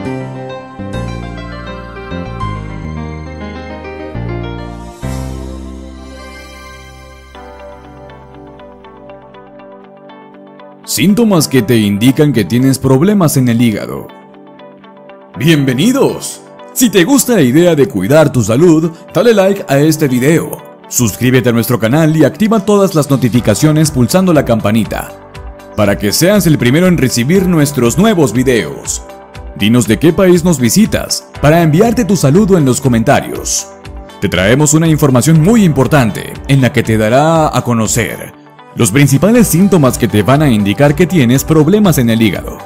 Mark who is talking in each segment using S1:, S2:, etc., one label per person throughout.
S1: Síntomas que te indican que tienes problemas en el hígado. ¡Bienvenidos! Si te gusta la idea de cuidar tu salud, dale like a este video, suscríbete a nuestro canal y activa todas las notificaciones pulsando la campanita, para que seas el primero en recibir nuestros nuevos videos. Dinos de qué país nos visitas, para enviarte tu saludo en los comentarios. Te traemos una información muy importante, en la que te dará a conocer los principales síntomas que te van a indicar que tienes problemas en el hígado.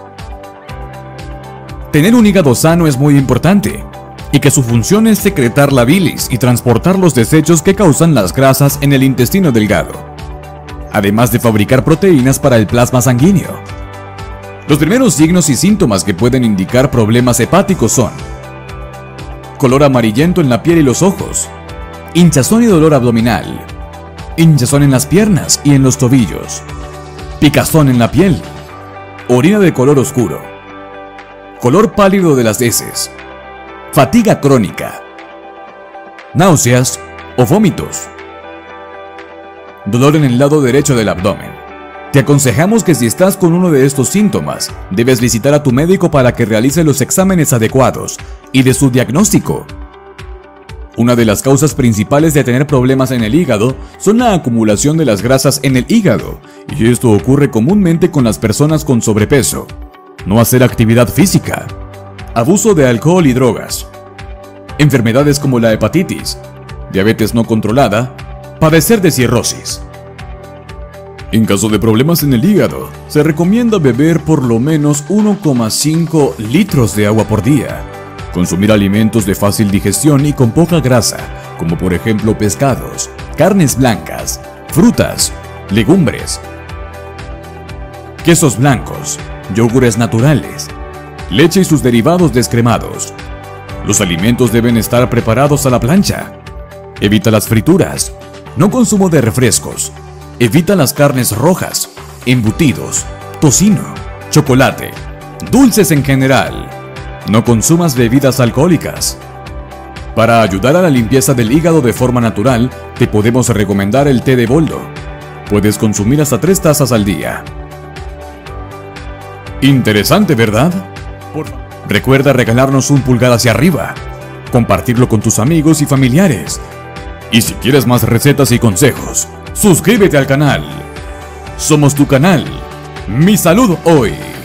S1: Tener un hígado sano es muy importante, y que su función es secretar la bilis y transportar los desechos que causan las grasas en el intestino delgado, además de fabricar proteínas para el plasma sanguíneo. Los primeros signos y síntomas que pueden indicar problemas hepáticos son color amarillento en la piel y los ojos, hinchazón y dolor abdominal, hinchazón en las piernas y en los tobillos, picazón en la piel, orina de color oscuro, color pálido de las heces, fatiga crónica, náuseas o vómitos, dolor en el lado derecho del abdomen. Te aconsejamos que si estás con uno de estos síntomas, debes visitar a tu médico para que realice los exámenes adecuados y de su diagnóstico. Una de las causas principales de tener problemas en el hígado son la acumulación de las grasas en el hígado, y esto ocurre comúnmente con las personas con sobrepeso, no hacer actividad física, abuso de alcohol y drogas, enfermedades como la hepatitis, diabetes no controlada, padecer de cirrosis. En caso de problemas en el hígado, se recomienda beber por lo menos 1,5 litros de agua por día. Consumir alimentos de fácil digestión y con poca grasa, como por ejemplo pescados, carnes blancas, frutas, legumbres, quesos blancos, yogures naturales, leche y sus derivados descremados. Los alimentos deben estar preparados a la plancha. Evita las frituras. No consumo de refrescos. Evita las carnes rojas, embutidos, tocino, chocolate, dulces en general. No consumas bebidas alcohólicas. Para ayudar a la limpieza del hígado de forma natural, te podemos recomendar el té de boldo. Puedes consumir hasta 3 tazas al día. Interesante, ¿verdad? Recuerda regalarnos un pulgar hacia arriba, compartirlo con tus amigos y familiares. Y si quieres más recetas y consejos, suscríbete al canal. Somos tu canal, Mi Salud Hoy.